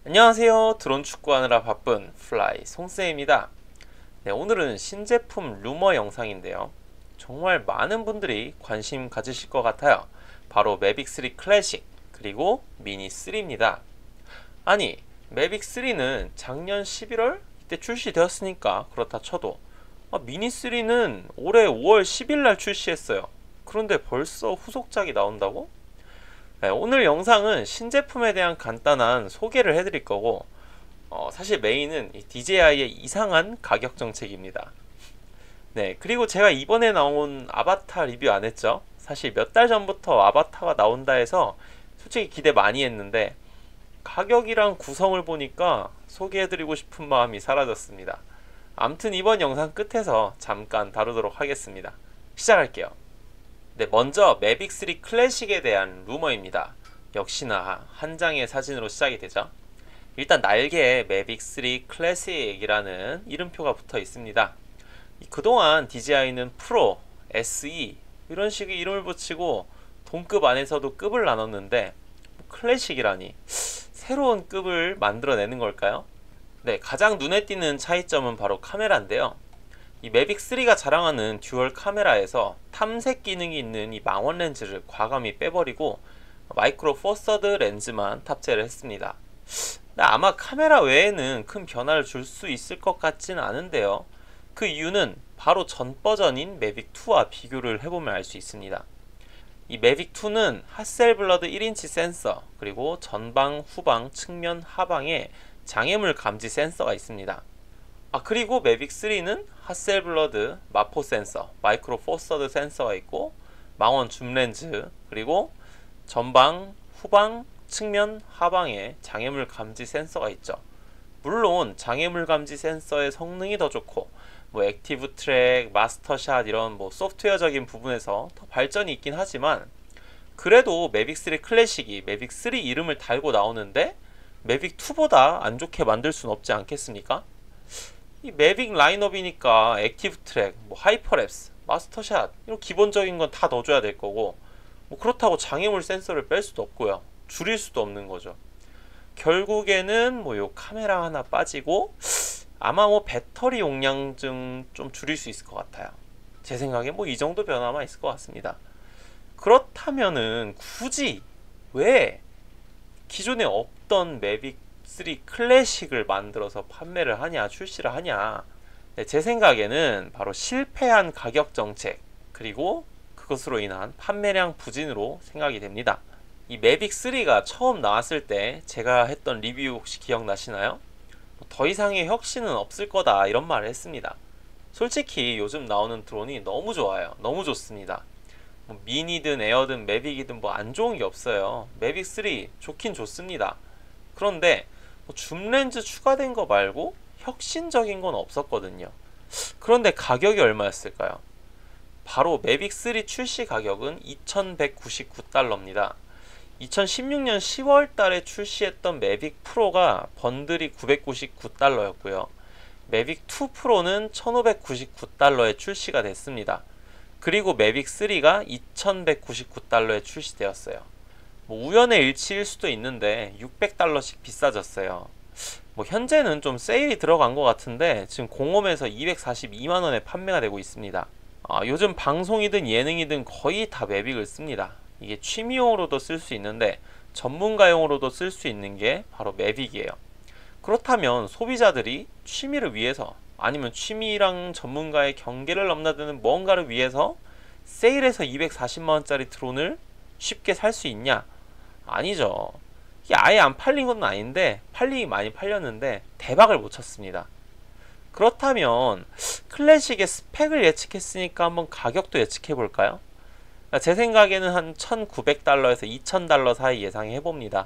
안녕하세요. 드론 축구하느라 바쁜 플라이 송쌤입니다. 네, 오늘은 신제품 루머 영상인데요. 정말 많은 분들이 관심 가지실 것 같아요. 바로 매빅 3 클래식 그리고 미니 3입니다. 아니, 매빅 3는 작년 11월 이때 출시되었으니까 그렇다 쳐도 미니 3는 올해 5월 10일 날 출시했어요. 그런데 벌써 후속작이 나온다고? 네, 오늘 영상은 신제품에 대한 간단한 소개를 해드릴 거고 사실 메인은 이 DJI의 이상한 가격 정책입니다. 네, 그리고 제가 이번에 나온 아바타 리뷰 안 했죠? 사실 몇 달 전부터 아바타가 나온다 해서 솔직히 기대 많이 했는데 가격이랑 구성을 보니까 소개해드리고 싶은 마음이 사라졌습니다. 암튼 이번 영상 끝에서 잠깐 다루도록 하겠습니다. 시작할게요. 네, 먼저 매빅 3 클래식에 대한 루머입니다. 역시나 한 장의 사진으로 시작이 되죠. 일단 날개에 매빅 3 클래식이라는 이름표가 붙어 있습니다. 그동안 DJI는 프로, SE 이런 식의 이름을 붙이고 동급 안에서도 급을 나눴는데 클래식이라니 새로운 급을 만들어내는 걸까요? 네, 가장 눈에 띄는 차이점은 바로 카메라인데요. 이 매빅 3가 자랑하는 듀얼 카메라에서 탐색 기능이 있는 이 망원 렌즈를 과감히 빼버리고 마이크로 포 서드 렌즈만 탑재를 했습니다. 아마 카메라 외에는 큰 변화를 줄 수 있을 것 같지는 않은데요. 그 이유는 바로 전 버전인 매빅 2와 비교를 해보면 알 수 있습니다. 이 매빅 2는 핫셀블러드 1인치 센서 그리고 전방, 후방, 측면, 하방에 장애물 감지 센서가 있습니다. 그리고 매빅 3는 핫셀블러드 마포 센서, 마이크로 포 서드 센서가 있고 망원 줌 렌즈 그리고 전방, 후방, 측면, 하방에 장애물 감지 센서가 있죠. 물론 장애물 감지 센서의 성능이 더 좋고 액티브 트랙, 마스터샷 이런 소프트웨어적인 부분에서 더 발전이 있긴 하지만 그래도 매빅 3 클래식이 매빅 3 이름을 달고 나오는데 매빅 2보다 안 좋게 만들 순 없지 않겠습니까? 이 매빅 라인업이니까 액티브 트랙, 하이퍼랩스, 마스터샷 이런 기본적인 건 다 넣어줘야 될 거고 그렇다고 장애물 센서를 뺄 수도 없고요. 줄일 수도 없는 거죠. 결국에는 요 카메라 하나 빠지고 아마 배터리 용량 좀 줄일 수 있을 것 같아요. 제 생각에 이 정도 변화만 있을 것 같습니다. 그렇다면은 굳이 왜 기존에 없던 매빅 3 클래식을 만들어서 판매를 하냐, 출시를 하냐. 네, 제 생각에는 바로 실패한 가격 정책 그리고 그것으로 인한 판매량 부진으로 생각이 됩니다. 이 매빅 3가 처음 나왔을 때 제가 했던 리뷰 혹시 기억나시나요? 더 이상의 혁신은 없을 거다 이런 말을 했습니다. 솔직히 요즘 나오는 드론이 너무 좋아요. 너무 좋습니다. 미니든 에어든 매빅이든 안 좋은 게 없어요. 매빅 3 좋긴 좋습니다. 그런데 줌 렌즈 추가된 거 말고 혁신적인 건 없었거든요. 그런데 가격이 얼마였을까요? 바로 매빅 3 출시 가격은 2199달러입니다. 2016년 10월 달에 출시했던 매빅 프로가 번들이 999달러였고요. 매빅 2 프로는 1599달러에 출시가 됐습니다. 그리고 매빅 3가 2199달러에 출시되었어요. 우연의 일치일 수도 있는데 600달러씩 비싸졌어요. 현재는 좀 세일이 들어간 것 같은데 지금 공홈에서 242만원에 판매가 되고 있습니다. 요즘 방송이든 예능이든 거의 다 매빅을 씁니다. 이게 취미용으로도 쓸 수 있는데 전문가용으로도 쓸 수 있는 게 바로 매빅이에요. 그렇다면 소비자들이 취미를 위해서 아니면 취미랑 전문가의 경계를 넘나드는 뭔가를 위해서 세일해서 240만원짜리 드론을 쉽게 살 수 있냐? 아니죠. 이게 아예 안 팔린 건 아닌데 팔리기 많이 팔렸는데 대박을 못 쳤습니다. 그렇다면 클래식의 스펙을 예측했으니까 한번 가격도 예측해 볼까요? 제 생각에는 한 1900달러에서 2000달러 사이 예상해봅니다.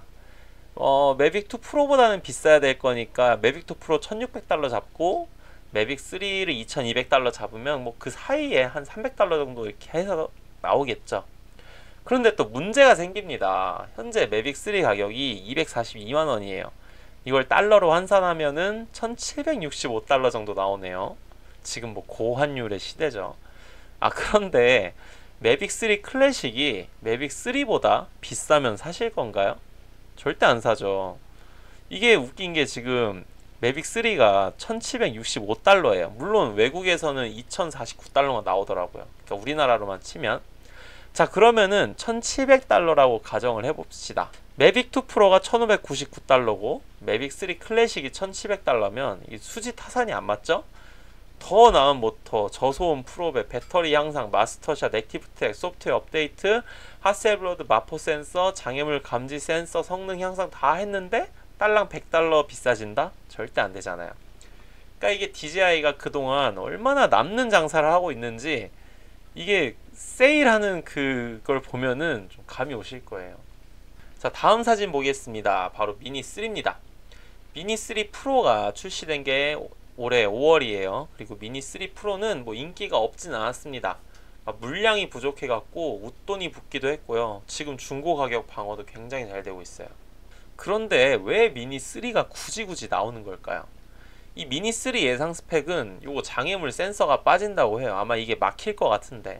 매빅 2 프로보다는 비싸야 될 거니까 매빅 2 프로 1600달러 잡고 매빅 3를 2200달러 잡으면 그 사이에 한 300달러 정도 이렇게 해서 나오겠죠. 그런데 또 문제가 생깁니다. 현재 매빅 3 가격이 242만원이에요. 이걸 달러로 환산하면은 1765달러 정도 나오네요. 지금 고환율의 시대죠. 그런데 매빅 3 클래식이 매빅 3보다 비싸면 사실 건가요? 절대 안 사죠. 이게 웃긴 게 지금 매빅 3가 1765달러예요. 물론 외국에서는 2049달러가 나오더라고요. 그러니까 우리나라로만 치면. 자, 그러면은 1700달러라고 가정을 해봅시다. 매빅 2 프로가 1599달러고 매빅 3 클래식이 1700달러면 이 수지 타산이 안 맞죠? 더 나은 모터, 저소음 프로배, 배터리 향상, 마스터샷, 액티브 트랙, 소프트웨어 업데이트, 핫셀블러드, 마포 센서, 장애물 감지 센서, 성능 향상 다 했는데 딸랑 100달러 비싸진다? 절대 안 되잖아요. 그러니까 이게 DJI가 그동안 얼마나 남는 장사를 하고 있는지 이게 세일하는 그걸 보면은 좀 감이 오실 거예요. 자, 다음 사진 보겠습니다. 바로 미니 3입니다. 미니 3 프로가 출시된 게 올해 5월이에요. 그리고 미니 3 프로는 뭐 인기가 없진 않았습니다. 물량이 부족해 갖고 웃돈이 붙기도 했고요. 지금 중고 가격 방어도 굉장히 잘 되고 있어요. 그런데 왜 미니 3가 굳이 나오는 걸까요? 이 미니 3 예상 스펙은 요거 장애물 센서가 빠진다고 해요. 아마 이게 막힐 것 같은데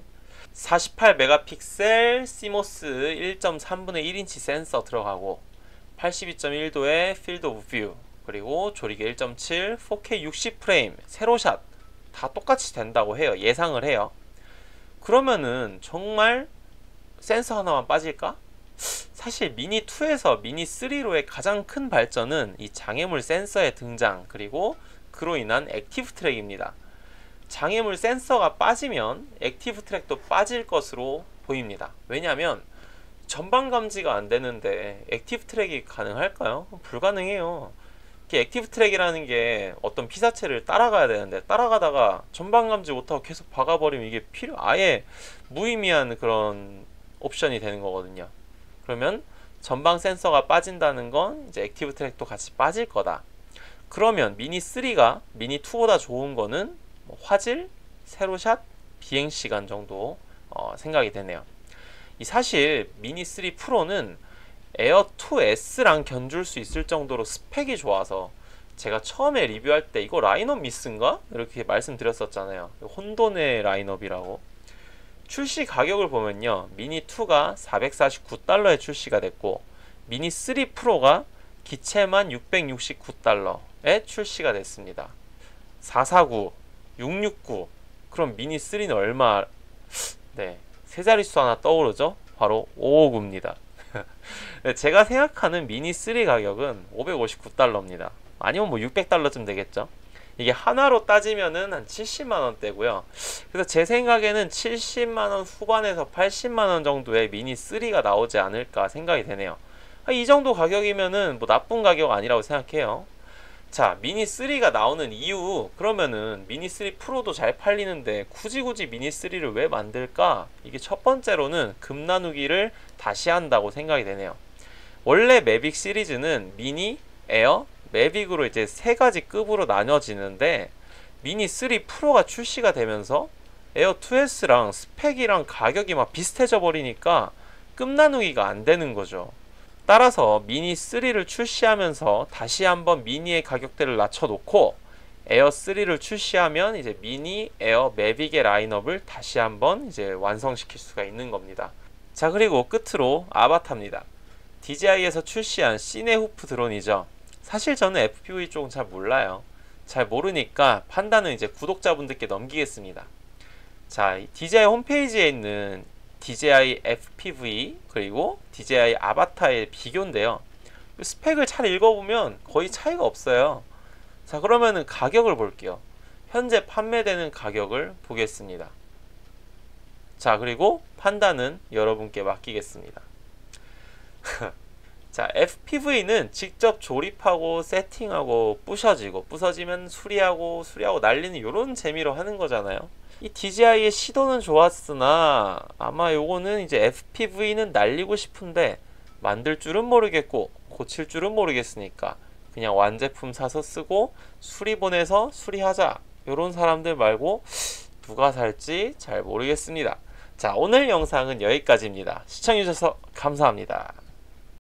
48메가픽셀 시모스 1.3분의 1인치 센서 들어가고 82.1도의 필드 오브 뷰, 그리고 조리개 1.7, 4K 60프레임, 세로샷 다 똑같이 된다고 해요. 예상을 해요. 그러면은 정말 센서 하나만 빠질까? 사실 미니 2에서 미니 3로의 가장 큰 발전은 이 장애물 센서의 등장, 그리고 그로 인한 액티브 트랙입니다. 장애물 센서가 빠지면 액티브 트랙도 빠질 것으로 보입니다. 왜냐하면 전방 감지가 안 되는데 액티브 트랙이 가능할까요? 불가능해요. 액티브 트랙이라는 게 어떤 피사체를 따라가야 되는데 따라가다가 전방 감지 못하고 계속 박아버리면 이게 아예 무의미한 그런 옵션이 되는 거거든요. 그러면 전방 센서가 빠진다는 건 이제 액티브 트랙도 같이 빠질 거다. 그러면 미니 3가 미니 2보다 좋은 거는 뭐 화질, 세로샷, 비행시간 정도 생각이 되네요. 이 사실 미니 3 프로는 에어 2S랑 견줄 수 있을 정도로 스펙이 좋아서 제가 처음에 리뷰할 때 이거 라인업 미스인가? 이렇게 말씀드렸었잖아요. 혼돈의 라인업이라고. 출시 가격을 보면요, 미니 2가 449달러에 출시가 됐고 미니 3 프로가 기체만 669달러에 출시가 됐습니다. 449, 669. 그럼 미니 3는 얼마? 네, 세 자릿수 하나 떠오르죠? 바로 559입니다. 제가 생각하는 미니 3 가격은 559달러입니다. 아니면 뭐 600달러쯤 되겠죠. 이게 하나로 따지면은 한 70만원대고요. 그래서 제 생각에는 70만원 후반에서 80만원 정도의 미니 3가 나오지 않을까 생각이 되네요. 이 정도 가격이면은 뭐 나쁜 가격 아니라고 생각해요. 자, 미니 3가 나오는 이유, 그러면은 미니 3 프로도 잘 팔리는데 굳이 미니 3를 왜 만들까? 이게 첫 번째로는 금 나누기를 다시 한다고 생각이 되네요. 원래 매빅 시리즈는 미니, 에어, 매빅으로 이제 세 가지 급으로 나뉘어지는데 미니 3 프로가 출시가 되면서 에어 2S랑 스펙이랑 가격이 막 비슷해져 버리니까 급 나누기가 안 되는 거죠. 따라서 미니 3를 출시하면서 다시 한번 미니의 가격대를 낮춰놓고 에어 3를 출시하면 이제 미니, 에어, 매빅의 라인업을 다시 한번 이제 완성시킬 수가 있는 겁니다. 자, 그리고 끝으로 아바타입니다. DJI에서 출시한 시네후프 드론이죠. 사실 저는 FPV 쪽은 잘 몰라요. 잘 모르니까 판단은 이제 구독자분들께 넘기겠습니다. 자, DJI 홈페이지에 있는 DJI FPV 그리고 DJI 아바타의 비교인데요. 스펙을 잘 읽어보면 거의 차이가 없어요. 자, 그러면은 가격을 볼게요. 현재 판매되는 가격을 보겠습니다. 자, 그리고 판단은 여러분께 맡기겠습니다. 자, FPV는 직접 조립하고 세팅하고 부서지면 수리하고 날리는 이런 재미로 하는 거잖아요. 이 DJI의 시도는 좋았으나 아마 요거는 이제 FPV는 날리고 싶은데 만들 줄은 모르겠고 고칠 줄은 모르겠으니까 그냥 완제품 사서 쓰고 수리 보내서 수리하자, 요런 사람들 말고 누가 살지 잘 모르겠습니다. 자, 오늘 영상은 여기까지입니다. 시청해주셔서 감사합니다.